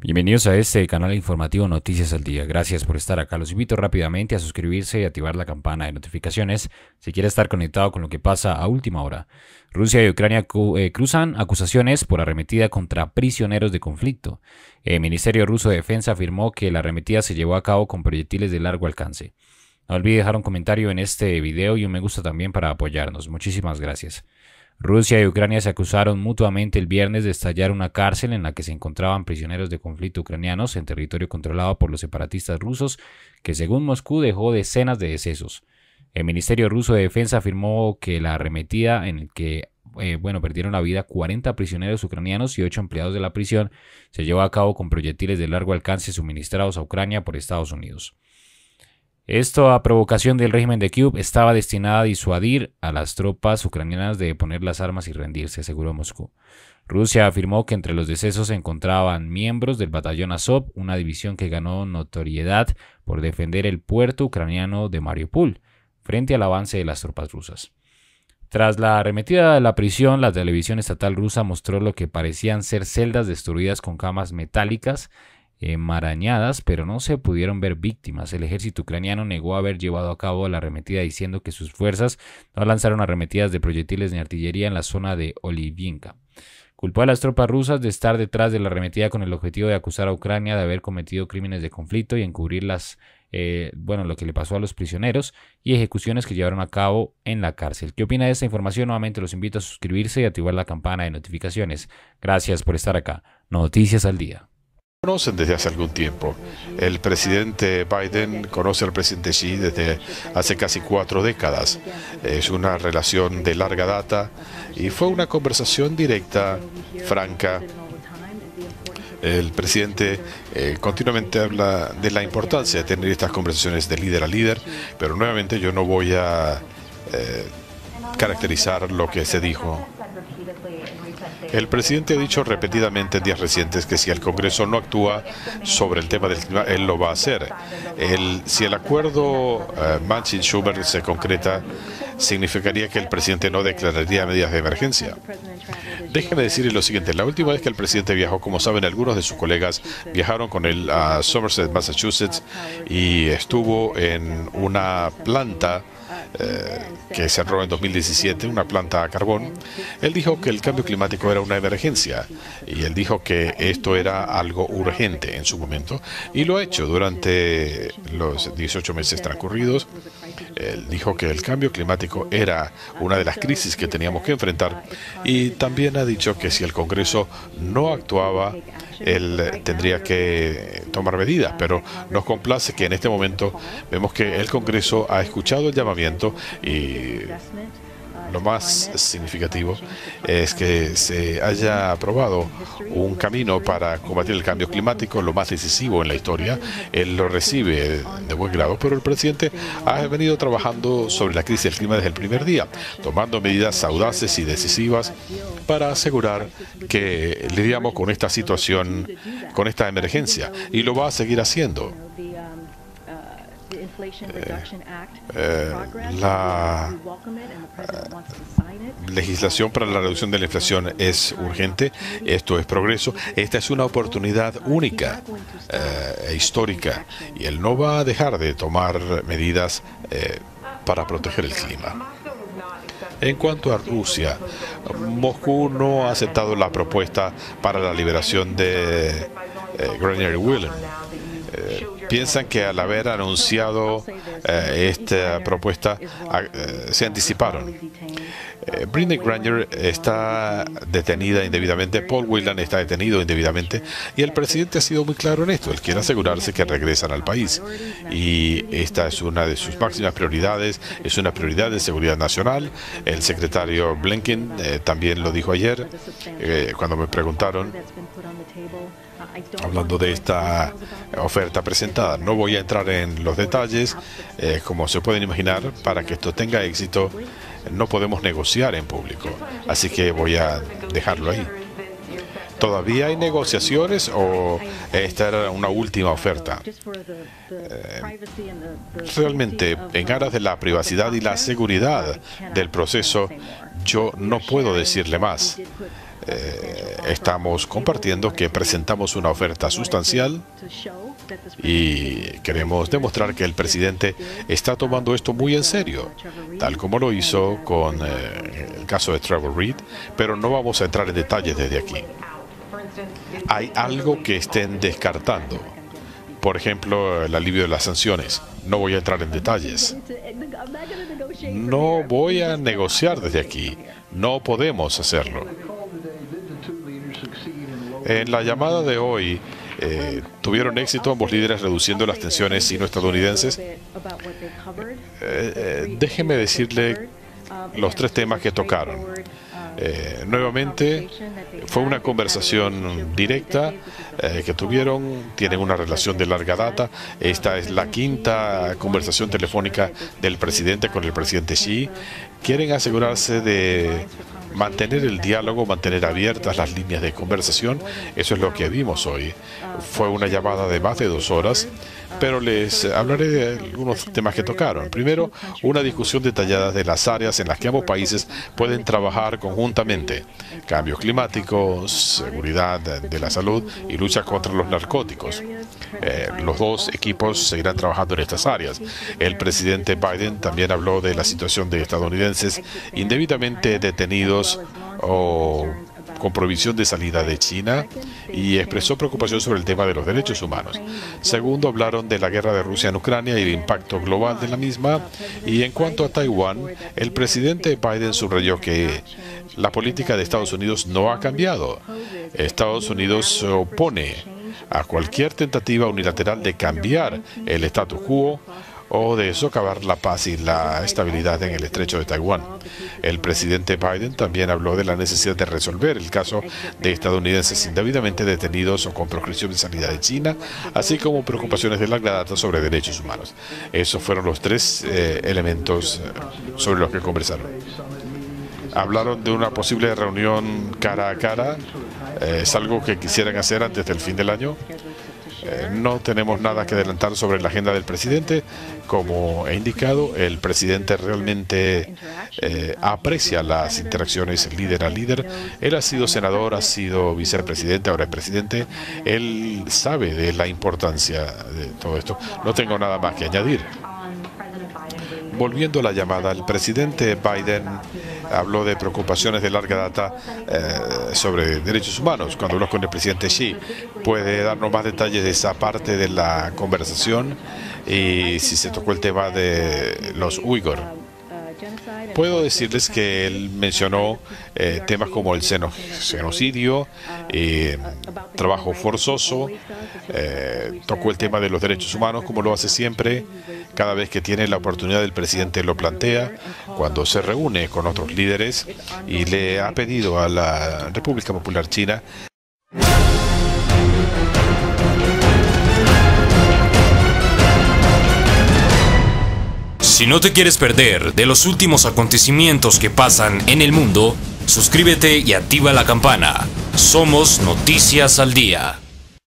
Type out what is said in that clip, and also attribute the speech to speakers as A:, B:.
A: Bienvenidos a este canal informativo Noticias al Día. Gracias por estar acá. Los invito rápidamente a suscribirse y activar la campana de notificaciones si quiere estar conectado con lo que pasa a última hora. Rusia y Ucrania cruzan acusaciones por arremetida contra prisioneros de conflicto. El Ministerio Ruso de Defensa afirmó que la arremetida se llevó a cabo con proyectiles de largo alcance. No olvide dejar un comentario en este video y un me gusta también para apoyarnos. Muchísimas gracias. Rusia y Ucrania se acusaron mutuamente el viernes de estallar una cárcel en la que se encontraban prisioneros de conflicto ucranianos en territorio controlado por los separatistas rusos, que según Moscú dejó decenas de decesos. El Ministerio Ruso de Defensa afirmó que la arremetida en el que perdieron la vida 40 prisioneros ucranianos y 8 empleados de la prisión se llevó a cabo con proyectiles de largo alcance suministrados a Ucrania por Estados Unidos. Esto, a provocación del régimen de Kiev, estaba destinada a disuadir a las tropas ucranianas de poner las armas y rendirse, aseguró Moscú. Rusia afirmó que entre los decesos se encontraban miembros del batallón Azov, una división que ganó notoriedad por defender el puerto ucraniano de Mariupol frente al avance de las tropas rusas. Tras la arremetida de la prisión, la televisión estatal rusa mostró lo que parecían ser celdas destruidas con camas metálicas enmarañadas, pero no se pudieron ver víctimas. El ejército ucraniano negó haber llevado a cabo la arremetida, diciendo que sus fuerzas no lanzaron arremetidas de proyectiles ni artillería en la zona de Olivinka. Culpó a las tropas rusas de estar detrás de la arremetida con el objetivo de acusar a Ucrania de haber cometido crímenes de conflicto y encubrir lo que le pasó a los prisioneros y ejecuciones que llevaron a cabo en la cárcel. ¿Qué opina de esta información? Nuevamente los invito a suscribirse y activar la campana de notificaciones. Gracias por estar acá. Noticias al Día.
B: Conocen desde hace algún tiempo. El presidente Biden conoce al presidente Xi desde hace casi 4 décadas. Es una relación de larga data y fue una conversación directa, franca. El presidente continuamente habla de la importancia de tener estas conversaciones de líder a líder, pero nuevamente yo no voy a caracterizar lo que se dijo. El presidente ha dicho repetidamente en días recientes que si el Congreso no actúa sobre el tema del clima, él lo va a hacer. Si el acuerdo Manchin-Schumer se concreta, significaría que el presidente no declararía medidas de emergencia. Déjeme decirle lo siguiente. La última vez que el presidente viajó, como saben, algunos de sus colegas viajaron con él a Somerset, Massachusetts, y estuvo en una planta que cerró en 2017, una planta a carbón. Él dijo que el cambio climático era una emergencia y él dijo que esto era algo urgente en su momento y lo ha hecho durante los 18 meses transcurridos. Él dijo que el cambio climático era una de las crisis que teníamos que enfrentar y también ha dicho que si el Congreso no actuaba, él tendría que tomar medidas, pero nos complace que en este momento vemos que el Congreso ha escuchado el llamamiento y lo más significativo es que se haya aprobado un camino para combatir el cambio climático, lo más decisivo en la historia. Él lo recibe de buen grado, pero el presidente ha venido trabajando sobre la crisis del clima desde el primer día, tomando medidas audaces y decisivas para asegurar que lidiamos con esta situación, con esta emergencia, y lo va a seguir haciendo. La legislación para la reducción de la inflación es urgente, esto es progreso, esta es una oportunidad única e histórica y él no va a dejar de tomar medidas para proteger el clima. En cuanto a Rusia, Moscú no ha aceptado la propuesta para la liberación de Granier y Whelan. Piensan que al haber anunciado esta propuesta se anticiparon. Brittney Granier está detenida indebidamente, Paul Whelan está detenido indebidamente y el presidente ha sido muy claro en esto. Él quiere asegurarse que regresan al país y esta es una de sus máximas prioridades, es una prioridad de seguridad nacional. El secretario Blinken también lo dijo ayer cuando me preguntaron hablando de esta oferta presentada. No voy a entrar en los detalles, como se pueden imaginar, para que esto tenga éxito no podemos negociar en público, así que voy a dejarlo ahí. ¿Todavía hay negociaciones o esta era una última oferta? Realmente, en aras de la privacidad y la seguridad del proceso, yo no puedo decirle más. estamos compartiendo que presentamos una oferta sustancial y queremos demostrar que el presidente está tomando esto muy en serio, tal como lo hizo con el caso de Trevor Reed, pero no vamos a entrar en detalles desde aquí. Hay algo que estén descartando. Por ejemplo, el alivio de las sanciones. No voy a entrar en detalles. No voy a negociar desde aquí. No podemos hacerlo. En la llamada de hoy, tuvieron éxito ambos líderes reduciendo las tensiones sino-estadounidenses. Déjeme decirle los tres temas que tocaron. Nuevamente, fue una conversación directa que tuvieron, tienen una relación de larga data. Esta es la quinta conversación telefónica del presidente con el presidente Xi. Quieren asegurarse de mantener el diálogo, mantener abiertas las líneas de conversación. Eso es lo que vimos hoy. Fue una llamada de más de 2 horas, pero les hablaré de algunos temas que tocaron. Primero, una discusión detallada de las áreas en las que ambos países pueden trabajar conjuntamente: cambios climáticos, seguridad de la salud y lucha contra los narcóticos. Los dos equipos seguirán trabajando en estas áreas. El presidente Biden también habló de la situación de estadounidenses indebidamente detenidos o con prohibición de salida de China, y expresó preocupación sobre el tema de los derechos humanos. Segundo, hablaron de la guerra de Rusia en Ucrania y el impacto global de la misma. Y en cuanto a Taiwán, el presidente Biden subrayó que la política de Estados Unidos no ha cambiado. Estados Unidos se opone a cualquier tentativa unilateral de cambiar el status quo o de socavar la paz y la estabilidad en el estrecho de Taiwán. El presidente Biden también habló de la necesidad de resolver el caso de estadounidenses indebidamente detenidos o con proscripción de salida de China, así como preocupaciones de larga data sobre derechos humanos. Esos fueron los tres elementos sobre los que conversaron. Hablaron de una posible reunión cara a cara. Es algo que quisieran hacer antes del fin del año. No tenemos nada que adelantar sobre la agenda del presidente. Como he indicado, el presidente realmente aprecia las interacciones líder a líder. Él ha sido senador, ha sido vicepresidente, ahora es presidente. Él sabe de la importancia de todo esto. No tengo nada más que añadir. Volviendo a la llamada, el presidente Biden habló de preocupaciones de larga data sobre derechos humanos. Cuando habló con el presidente Xi, ¿puede darnos más detalles de esa parte de la conversación? Y si se tocó el tema de los uigur. Puedo decirles que él mencionó temas como el genocidio, trabajo forzoso, tocó el tema de los derechos humanos, como lo hace siempre. Cada vez que tiene la oportunidad, el presidente lo plantea cuando se reúne con otros líderes, y le ha pedido a la República Popular China
A: Si no te quieres perder de los últimos acontecimientos que pasan en el mundo, suscríbete y activa la campana. Somos Noticias al Día.